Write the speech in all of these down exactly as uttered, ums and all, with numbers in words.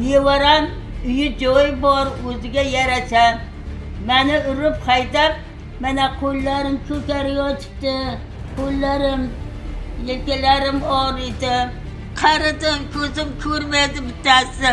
nevaram uyi joyi bor, o'ziga yarasha. Meni urib haydab, mana qo'llarim ko'karayotibdi. Qo'llarim, yelkalarim og'riydi. Qaradim, ko'zim ko'rmaydi bittasi.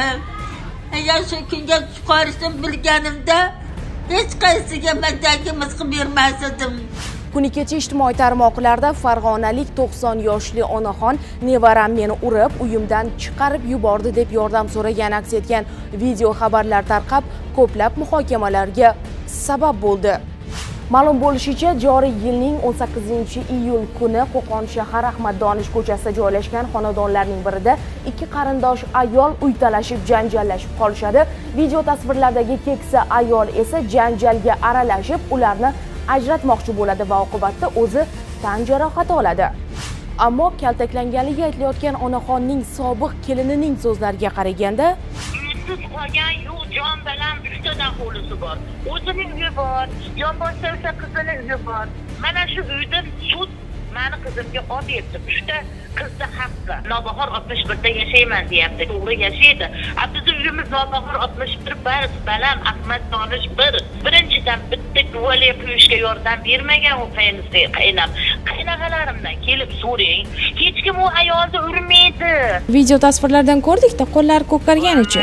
Agar shu kunga chiqarishni bilganimda hech qaysiga bandagimiz qilib bermas edim. Kuni kecha ijtimoiy tarmoqlarda farg'onalik to'qson yoshli onaxon nevaram meni urib, uyimdan chiqarib yubordi deb yordam so'ragan aks etgan video xabarlar tarqab, ko'plab muhokamalarga sabab bo'ldi. Ma'lum bo'lishicha, joriy yilning o'n sakkizinchi iyul kuni Qo'qon shahar Ahmad Donish ko'chasida joylashgan xonadonlarning birida ikki qarindosh ayol uy talashib, janjallashib qolishadi. Video tasvirlardagi keksa ayol esa janjalga aralashib, ularni ajratmoqchi bo'ladi va oqibatda o'zi tan jarohati oladi. Ammo kaltaklanganligi aytilayotgan onaxonning sobiq kelinining so'zlariga qaraganda, siz qolgan yo'q, jon bilan uchtadan hovlisi bor. O'zining uyi bor, yonboshda o'sha qizining uyi bor. Mana shu uyda sud meni qizimga olyapti. Uchta qizni haqqi. Nobahor oltmish birda yashayman deyapti. To'g'ri yashaydi. Bizni uyimiz Nobahor oltmish bir bir balam Ahmad Donish bir. Birinchidan bitta duvalya quyishga yordam bermagan u qaynisi, qaynam. Qaynagalarimdan kelib so'rang. Hech kim u ayolni urmaydi. Video tasvirlardan ko'rdik-da, qo'llari ko'karganicha.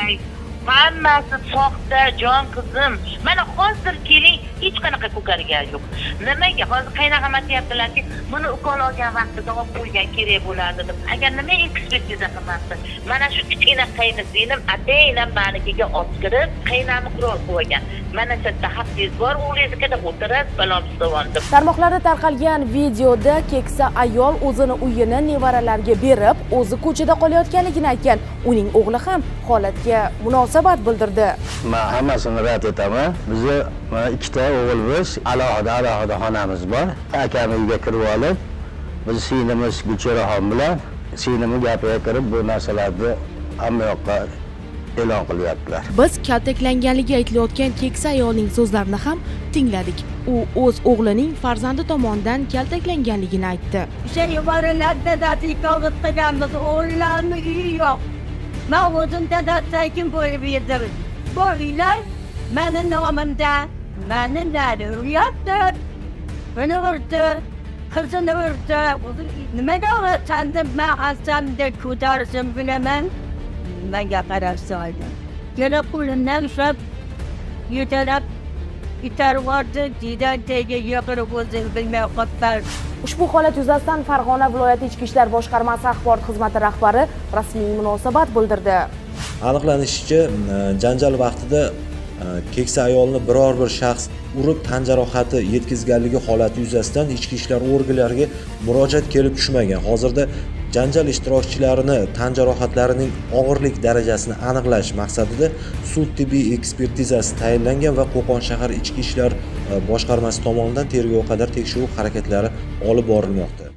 Hammasi soxta, jon qizim. Mana hozir keling, hech qanaqa ko'kargan yo'q. Nimaga? Hozir qaynag'am aytayaptilarki, buni ukol olgan vaqtida olib qo'ygan kerak bo'ladi deb. Agar nima ekspertiza qilmabdi? Mana shu kichkina qaynisinim atayinam manikiga olib kirib, qaynamni qurol qo'ygan. Mana shu taxassiz bor, o'zingizga o'tirib, balom stovondim. Tarmoqlarda tarqalgan videoda keksa ayol o'zini uyini nevaralariga berib, o'zi ko'chada qolayotganligini aytgan. Uning o'g'li ham holatga munosabat bildirdi. Men hammasini rad etaman. Bizni mana ikkita o'g'ilmiz, alohida alohida xonamiz bor. Akam uyga kirib olib, biz singlimiz Gulchehraxon bilan singlimiz gapiga kirib bu narsalarni hamma yoqqa e'lon qilyaptilar. Biz kaltaklanganligi aytilayotgan keksa ayolning so'zlarini ham tingladik. U o'z o'g'lining farzandi tomonidan kaltaklanganligini aytdi. O'sha yuboriladi dadikolat qilganmiz, o'g'illarning uyi yo'q. Men o'zim dadatakim bo'lib yedim. Bu uylar meni nomimda, meni nari uryapti. Buni urdi, qizini urdi. Nimaga ursandim, men hasamda ko'tarishim bilaman. Menga qarab soldi. Yana qo'limdan ushlab, yetalab itarib yubordi, didan tegi yiqilib o'zim bilmay qoldim. Ushbu holat yuzasidan Farg'ona viloyati Ichki ishlar boshqarmasi axborot xizmati rahbari rasmiy munosabat bildirdi. Aniqlanishicha, janjal vaqtida keksa ayolni biror bir shaxs urib tan jarohati yetkazganligi holati yuzasidan ichki ishlar organlariga murojaat kelib tushmagan. Hozirda janjal ishtirokchilarini tan jarohatlarining og'irlik darajasini aniqlash maqsadida sud tibbiy ekspertizasi tayinlangan va Qo'qon shahar ichki ishlar boshqarmasi tomonidan tergovga qadar tekshiruv harakatlari olib borilmoqda.